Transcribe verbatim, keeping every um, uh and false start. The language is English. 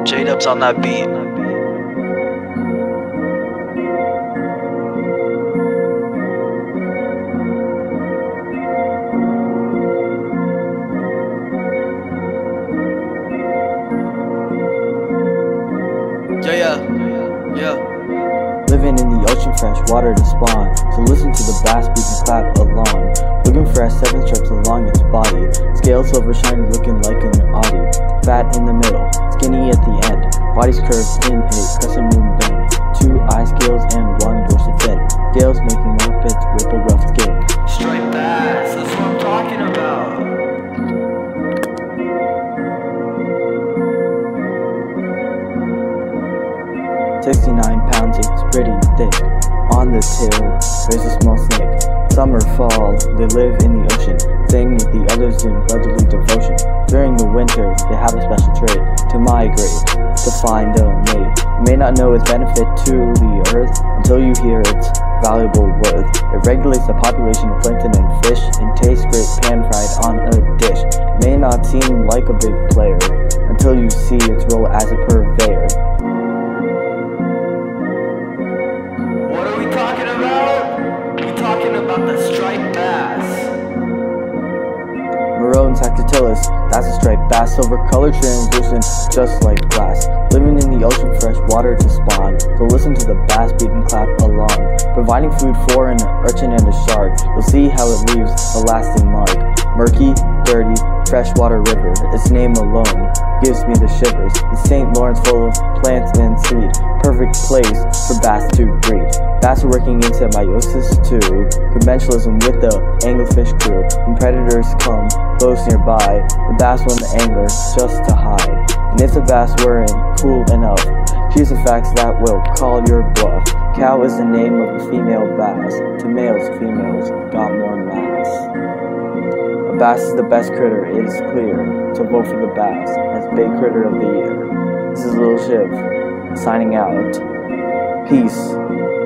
J D U B Z on that beat. Yeah, yeah, yeah. Living in the ocean, fresh water to spawn. So listen to the bass beat and clap along. Looking fresh, seven stripes along its body. Scale silver shiny, looking like an Audi. Fat in the middle, skinny at the end. Body's curved in a crescent moon bend. Two eye scales and one dorsal fin. Scales making up its ripple rough skin. Striped bass, that's what I'm talking about. sixty-nine pounds, it's pretty thick. On the tail, there's a small snake. Summer, fall, they live in the ocean, staying with the others in brotherly devotion. During the winter, they have a special trait to migrate, to find a mate. You may not know its benefit to the earth until you hear its valuable worth. It regulates the population of plankton and fish and tastes great pan-fried on a dish. It may not seem like a big player until you see its role as a purveyor. What are we talking about? We're talking about the striped bass. Maroon Sagittellus, that's a striped bass, silver color translucent, just like glass. Living in the ocean, fresh water to spawn. So listen to the bass beat and clap along. Providing food for an urchin and a shark. You'll see how it leaves a lasting mark. Murky, dirty, freshwater river. Its name alone gives me the shivers. The Saint Lawrence full of plants and seed. Perfect place for bass to breed. Bass are working in symbiosis too. Conventionalism with the anglerfish crew. When predators come close nearby, the bass want the angler just to hide. And if the bass weren't cool enough, here's the facts that will call your bluff. Cow is the name of a female bass. To males, females got more mass. A bass is the best critter, it is clear. So vote for the bass as big critter of the year. This is Little Shiv, signing out. Peace.